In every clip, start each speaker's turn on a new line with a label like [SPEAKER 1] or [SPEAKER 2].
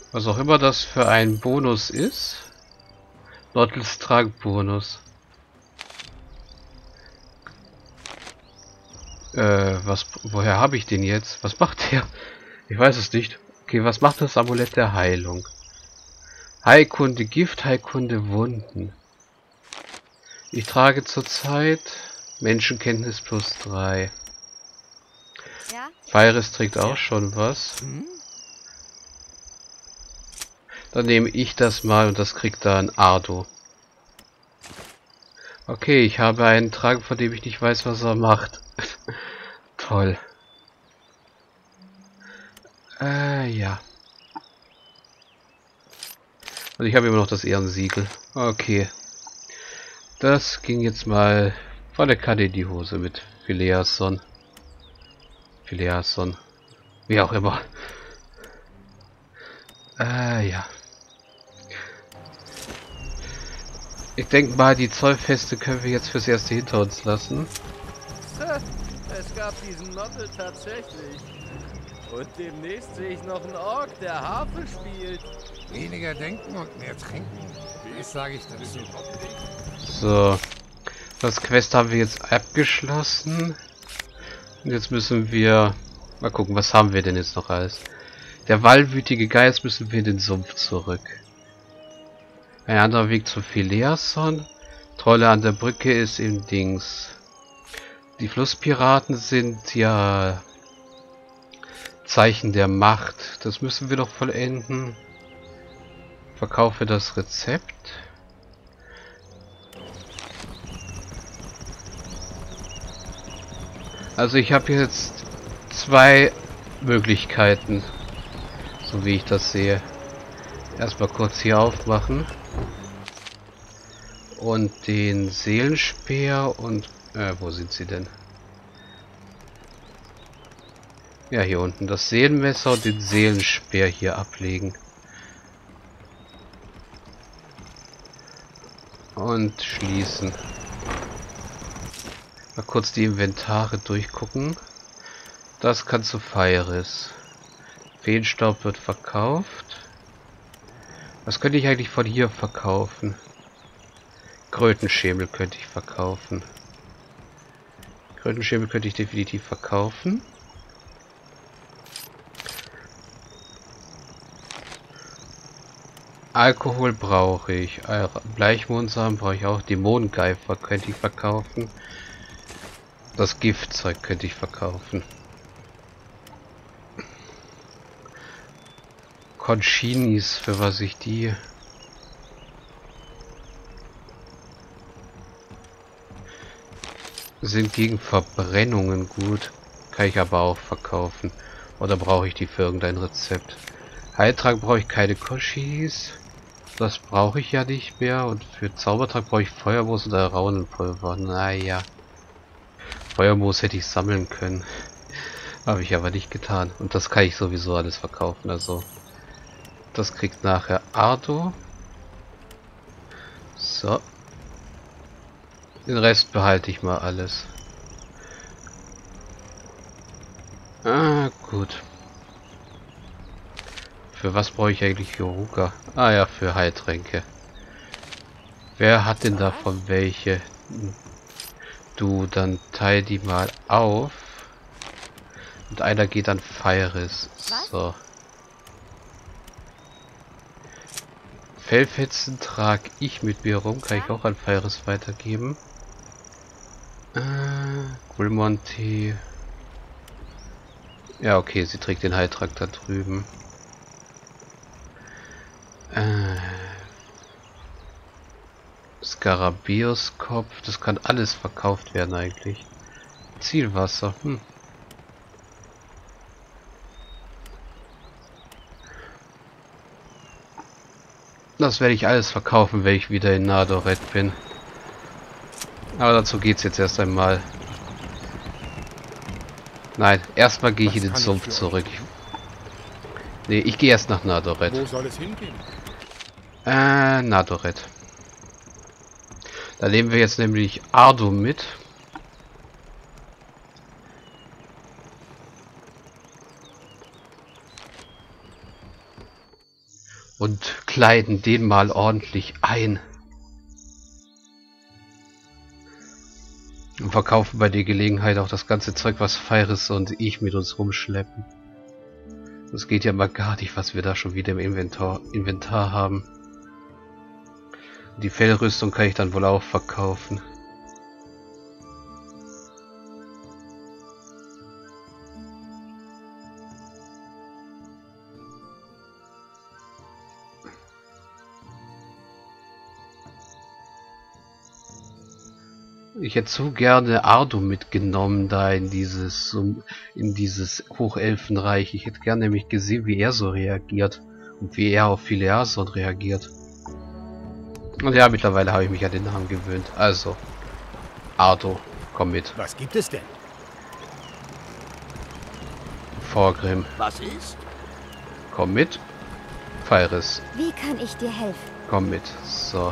[SPEAKER 1] Was auch immer das für ein Bonus ist. Nottels Tragbonus. Woher habe ich den jetzt? Was macht der? Ich weiß es nicht. Okay, was macht das Amulett der Heilung? Heilkunde Gift, Heilkunde Wunden. Ich trage zurzeit Menschenkenntnis +3.
[SPEAKER 2] Ja?
[SPEAKER 1] Virus trägt auch schon was. Dann nehme ich das mal und das kriegt dann Ardo. Okay, ich habe einen Trank, von dem ich nicht weiß, was er macht. Toll. Ja. Und ich habe immer noch das Ehrensiegel. Okay. Das ging jetzt mal von der Kante in die Hose mit Phileason. Phileason. Wie auch immer. Ja. Ich denke mal, die Zollfeste können wir jetzt fürs Erste hinter uns lassen.
[SPEAKER 3] Es gab diesen Nottel tatsächlich. Und demnächst sehe ich noch einen Ork, der Harfe spielt.
[SPEAKER 4] Weniger denken und mehr trinken. Das sage ich dazu.
[SPEAKER 1] So. Das Quest haben wir jetzt abgeschlossen. Und jetzt müssen wir... Mal gucken, was haben wir denn jetzt noch alles? Der wahlwütige Geist müssen wir in den Sumpf zurück. Ein anderer Weg zu Phileason. Trolle an der Brücke ist im Dings. Die Flusspiraten sind ja Zeichen der Macht. Das müssen wir doch vollenden. Verkaufe das Rezept. Also ich habe jetzt zwei Möglichkeiten, so wie ich das sehe. Erstmal kurz hier aufmachen. Und den Seelenspeer und... wo sind sie denn? Ja, hier unten. Das Seelenmesser und den Seelenspeer hier ablegen. Und schließen. Mal kurz die Inventare durchgucken. Das kann zu Feiris. Feenstaub wird verkauft. Was könnte ich eigentlich von hier verkaufen? Krötenschemel könnte ich verkaufen. Krötenschemel könnte ich definitiv verkaufen. Alkohol brauche ich. Bleichmohnsamen brauche ich auch. Dämonengeifer könnte ich verkaufen. Das Giftzeug könnte ich verkaufen. Conchinis, für was ich die... sind gegen Verbrennungen gut. Kann ich aber auch verkaufen. Oder brauche ich die für irgendein Rezept? Heiltrank brauche ich keine Conchinis. Das brauche ich ja nicht mehr. Und für Zaubertrank brauche ich Feuermoos oder Raunenpulver. Naja. Feuermoos hätte ich sammeln können. Habe ich aber nicht getan. Und das kann ich sowieso alles verkaufen. Also, das kriegt nachher Ardo. So. Den Rest behalte ich mal alles. Gut. Für was brauche ich eigentlich Yoruga? Ah ja, für Heiltränke. Wer hat denn davon welche? Du, dann teil die mal auf. Und einer geht an Feiris. So. Fellfetzen trage ich mit mir rum. Kann ich auch an Feiris weitergeben. Gulmonti. Ja, okay, sie trägt den Heiltrank da drüben. Skarabiuskopf, das kann alles verkauft werden eigentlich. Zielwasser, Das werde ich alles verkaufen, wenn ich wieder in Nadoret bin. Aber dazu geht's jetzt erst einmal. Nein, erstmal gehe ich in den Sumpf zurück. Nee, ich gehe erst nach Nadoret.
[SPEAKER 4] Wo soll es hingehen?
[SPEAKER 1] Nadoret. Da nehmen wir jetzt nämlich Ardo mit. und kleiden den mal ordentlich ein. Und verkaufen bei der Gelegenheit auch das ganze Zeug, was Feiris und ich mit uns rumschleppen. Das geht ja mal gar nicht, was wir da schon wieder im Inventar haben. Die Fellrüstung kann ich dann wohl auch verkaufen. Ich hätte so gerne Ardo mitgenommen da in dieses Hochelfenreich. Ich hätte gerne nämlich gesehen, wie er so reagiert und wie er auf Phileason reagiert. Und ja, mittlerweile habe ich mich an den Namen gewöhnt. Also, Ardo, komm mit.
[SPEAKER 5] Was gibt es denn?
[SPEAKER 1] Vorgrim,
[SPEAKER 5] Was ist?
[SPEAKER 1] komm mit. Feiris,
[SPEAKER 2] Wie kann ich dir helfen?
[SPEAKER 1] komm mit. So.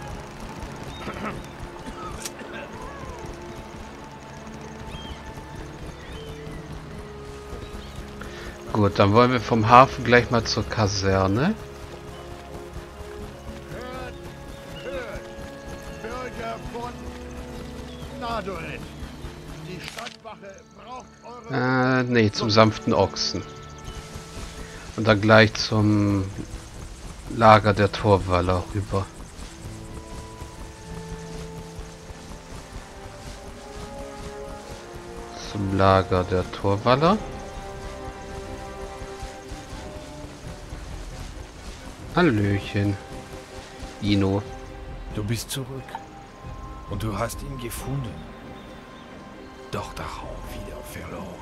[SPEAKER 1] Gut, dann wollen wir vom Hafen gleich mal zur Kaserne.
[SPEAKER 5] Hört, Bürger von Nadoret. Die Stadtwache braucht eure...
[SPEAKER 1] Nee, zum sanften Ochsen. Und dann gleich zum Lager der Torwaller rüber. Zum Lager der Torwaller. Hallöchen. Ino.
[SPEAKER 6] Du bist zurück und du hast ihn gefunden. Doch darauf wieder verloren.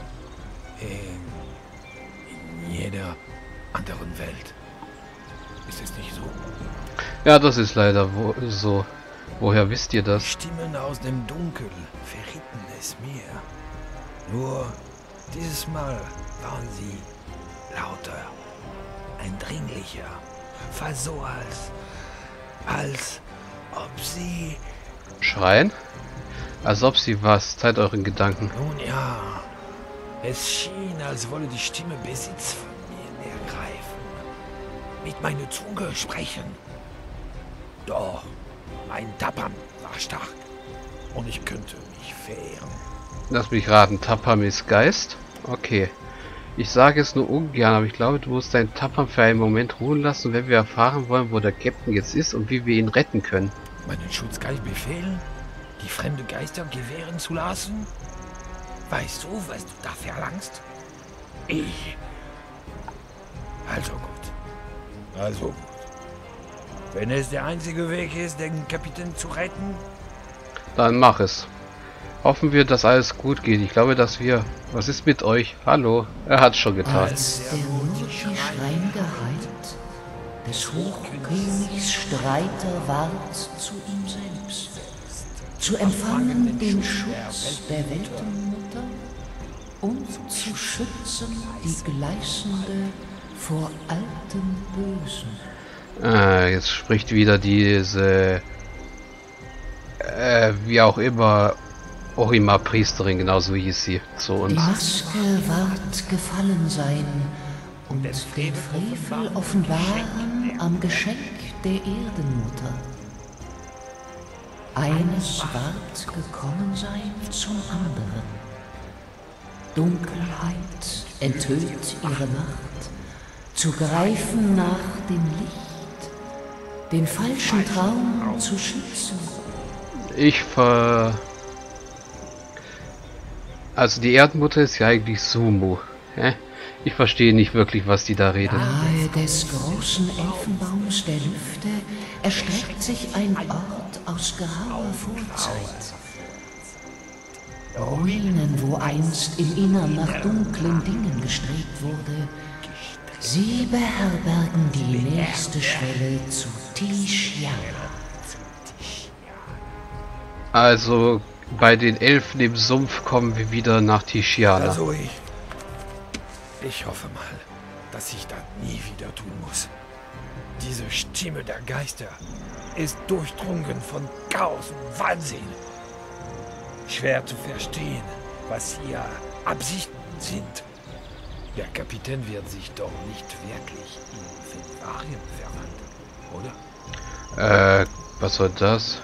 [SPEAKER 6] In jeder anderen Welt. Ist es nicht so?
[SPEAKER 1] Ja, das ist leider so. Woher wisst ihr das?
[SPEAKER 6] Stimmen aus dem Dunkel verrieten es mir. Nur dieses Mal waren sie lauter, eindringlicher, fast so als ob sie...
[SPEAKER 1] Schreien? Als ob sie was. Zeit euren Gedanken.
[SPEAKER 6] Nun ja, es schien, als wolle die Stimme Besitz von mir ergreifen. Mit meiner Zunge sprechen. Doch, mein Tapam war stark und ich könnte mich wehren.
[SPEAKER 1] Lass mich raten. Tapam ist Geist? Okay. Ich sage es nur ungern, aber ich glaube, du musst deinen Tapam für einen Moment ruhen lassen, wenn wir erfahren wollen, wo der Captain jetzt ist und wie wir ihn retten können.
[SPEAKER 6] Meinen Schutzgeist befehlen, die fremde Geister gewähren zu lassen? Weißt du, was du da verlangst? Ich. Also gut. Also gut. Wenn es der einzige Weg ist, den Kapitän zu retten,
[SPEAKER 1] Dann mach es. Hoffen wir, dass alles gut geht. Ich glaube, dass wir... Was ist mit euch? Hallo? Er hat's schon getan.
[SPEAKER 7] Als der mutige Schreingehalt des Hochkönigs Streiter ward zu ihm selbst, zu empfangen den Schutz der Weltenmutter und zu schützen die Gleißende vor altem Bösen.
[SPEAKER 1] Jetzt spricht wieder diese... wie auch immer... Orima-Priesterin, genauso hieß sie, zu
[SPEAKER 7] Die
[SPEAKER 1] uns.
[SPEAKER 7] Maske ward gefallen sein und den Frevel offenbaren am Geschenk der Erdenmutter. Eines ward gekommen sein zum anderen. Dunkelheit enthüllt ihre Macht, zu greifen nach dem Licht, den falschen Traum zu schützen.
[SPEAKER 1] Also die Erdmutter ist ja eigentlich Sumu. Hä? Ich verstehe nicht wirklich, was die da redet.
[SPEAKER 7] Nahe des großen Elfenbaums der Lüfte erstreckt sich ein Ort aus grauer Vorzeit. Ruinen, wo einst im Innern nach dunklen Dingen gestrebt wurde. Sie beherbergen die nächste Schwelle zu Tishiana.
[SPEAKER 1] Also bei den Elfen im Sumpf kommen wir wieder nach Tishiana.
[SPEAKER 6] also ich hoffe mal, dass ich das nie wieder tun muss. Diese Stimme der Geister ist durchdrungen von Chaos und Wahnsinn. Schwer zu verstehen, was ihre Absichten sind. Der Kapitän wird sich doch nicht wirklich in Fenvarien verwandeln, oder?
[SPEAKER 1] Was war das?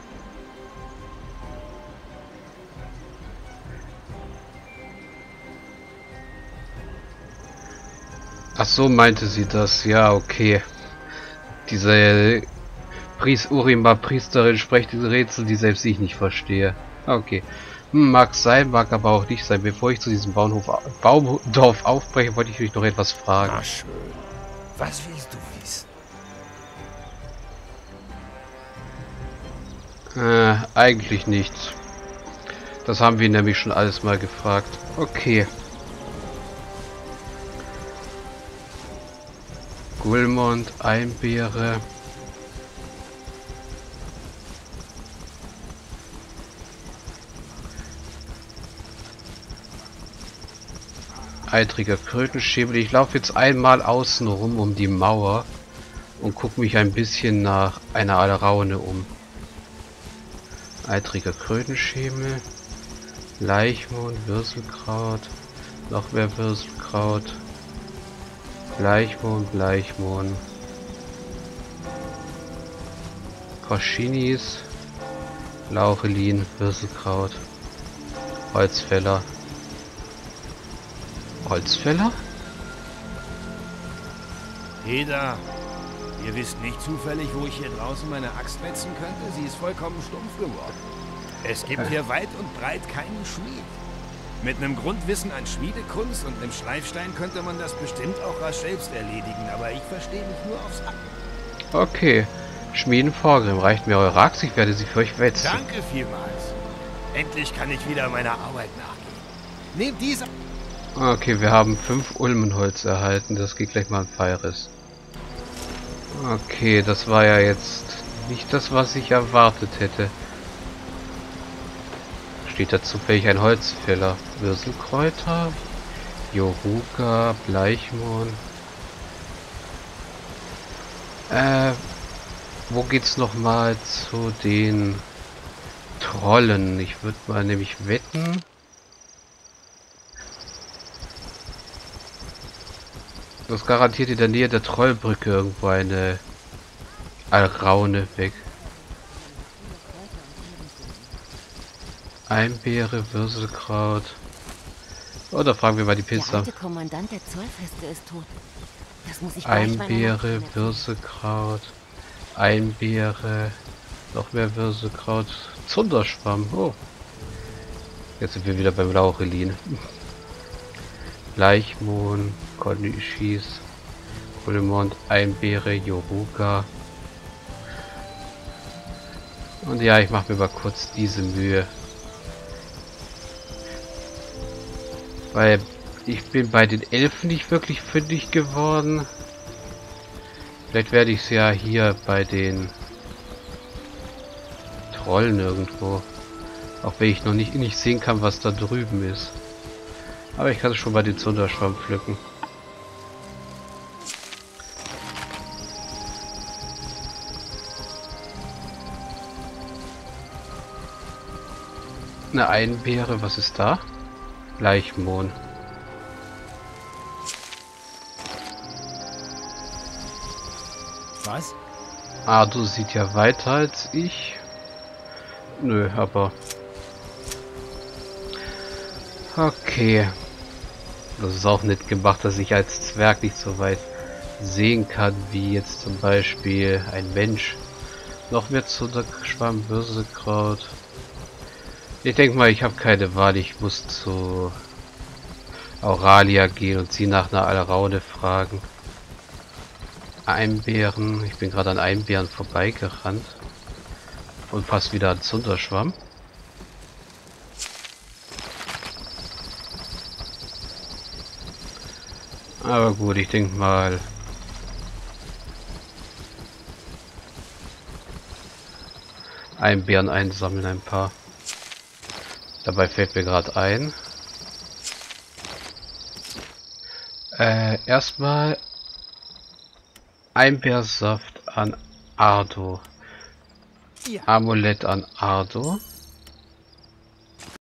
[SPEAKER 1] Ach so, meinte sie das. Ja, okay. Diese Urima-Priesterin spricht diese Rätsel, die selbst ich nicht verstehe. Okay. Mag sein, mag aber auch nicht sein. Bevor ich zu diesem Baumdorf aufbreche, wollte ich mich noch etwas fragen.
[SPEAKER 6] Na schön. Was willst du wissen?
[SPEAKER 1] Eigentlich nichts. Das haben wir nämlich schon alles mal gefragt. Okay. Gulmond, Einbeere. Eitriger Krötenschäbel. Ich laufe jetzt einmal außen rum um die Mauer und gucke mich ein bisschen nach einer Alraune um. Eitriger Krötenschäbel, Leichmond, Würselkraut, noch mehr Würselkraut, Bleichmond, Koschinis, Lauchelin, Würselkraut, Holzfäller.
[SPEAKER 3] Heda, ihr wisst nicht zufällig, wo ich hier draußen meine Axt wetzen könnte? Sie ist vollkommen stumpf geworden. Es gibt hier weit und breit keinen Schmied. Mit einem Grundwissen an Schmiedekunst und einem Schleifstein könnte man das bestimmt auch rasch selbst erledigen, aber ich verstehe mich nur aufs Hacken.
[SPEAKER 1] Okay. Schmieden Vorgrim, reicht mir eure Axt, ich werde sie für euch wetzen.
[SPEAKER 3] Danke vielmals. Endlich kann ich wieder meiner Arbeit nachgehen. Nehmt diese...
[SPEAKER 1] Okay, wir haben 5 Ulmenholz erhalten, das geht gleich mal an Feiris. Okay, das war ja jetzt nicht das, was ich erwartet hätte. Steht da zufällig ein Holzfäller? Würselkräuter, Joruga, Bleichmond. Wo geht's nochmal zu den Trollen? Ich würde mal nämlich wetten. Das garantiert in der Nähe der Trollbrücke irgendwo eine Alraune weg. Einbeere, Würselkraut. Oder fragen wir mal die Pizza.
[SPEAKER 2] Der alte Kommandant der Zollfeste ist tot. Das muss ich
[SPEAKER 1] Einbeere, Würselkraut. Einbeere. Noch mehr Würselkraut. Zunderschwamm. Oh. Jetzt sind wir wieder beim Lauchelin. Bleichmond, Konischis, Gulmond, Einbeere, Joruga. Und ja, ich mache mir mal kurz diese Mühe. Weil ich bin bei den Elfen nicht wirklich fündig geworden. Vielleicht werde ich es ja hier bei den Trollen irgendwo. Auch wenn ich noch nicht sehen kann, was da drüben ist. Aber ich kann es schon bei den Zunderschwamm pflücken. Eine Einbeere, was ist da? Bleichmond.
[SPEAKER 3] Was?
[SPEAKER 1] Ardo sieht ja weiter als ich. Nö, aber... Okay. Das ist auch nett gemacht, dass ich als Zwerg nicht so weit sehen kann, wie jetzt zum Beispiel ein Mensch. Noch mehr Zunderschwamm, Würselkraut. Ich denke mal, ich habe keine Wahl. Ich muss zu Auralia gehen und sie nach einer Alraune fragen. Einbeeren. Ich bin gerade an Einbeeren vorbeigerannt. Und fast wieder an Zunderschwamm. Aber gut, ich denke mal... Einbeeren einsammeln, ein paar. Dabei fällt mir gerade ein. Erstmal Einbeersaft an Ardo.
[SPEAKER 3] Ja.
[SPEAKER 1] Amulett an Ardo.